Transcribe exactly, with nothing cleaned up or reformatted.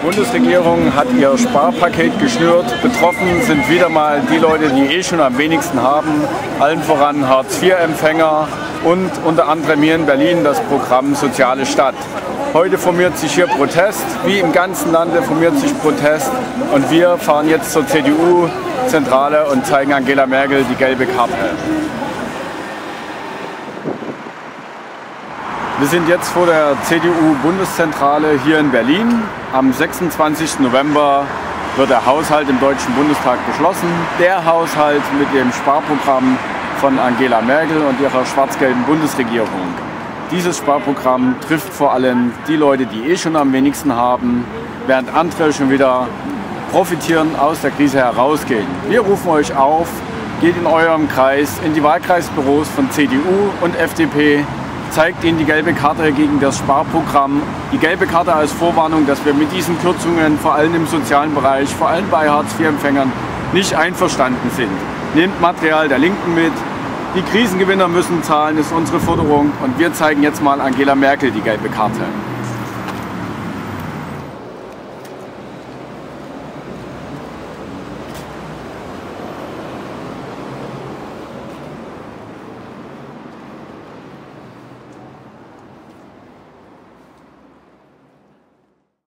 Bundesregierung hat ihr Sparpaket geschnürt. Betroffen sind wieder mal die Leute, die eh schon am wenigsten haben, allen voran Hartz vier Empfänger und unter anderem hier in Berlin das Programm Soziale Stadt. Heute formiert sich hier Protest, wie im ganzen Lande formiert sich Protest, und wir fahren jetzt zur C D U-Zentrale und zeigen Angela Merkel die gelbe Karte. Wir sind jetzt vor der C D U-Bundeszentrale hier in Berlin. Am sechsundzwanzigsten November wird der Haushalt im Deutschen Bundestag beschlossen. Der Haushalt mit dem Sparprogramm von Angela Merkel und ihrer schwarz-gelben Bundesregierung. Dieses Sparprogramm trifft vor allem die Leute, die eh schon am wenigsten haben, während andere schon wieder profitieren, aus der Krise herausgehen. Wir rufen euch auf, geht in eurem Kreis, in die Wahlkreisbüros von C D U und F D P, zeigt ihnen die gelbe Karte gegen das Sparprogramm. Die gelbe Karte als Vorwarnung, dass wir mit diesen Kürzungen, vor allem im sozialen Bereich, vor allem bei Hartz vier Empfängern, nicht einverstanden sind. Nehmt Material der Linken mit. Die Krisengewinner müssen zahlen, ist unsere Forderung. Und wir zeigen jetzt mal Angela Merkel die gelbe Karte.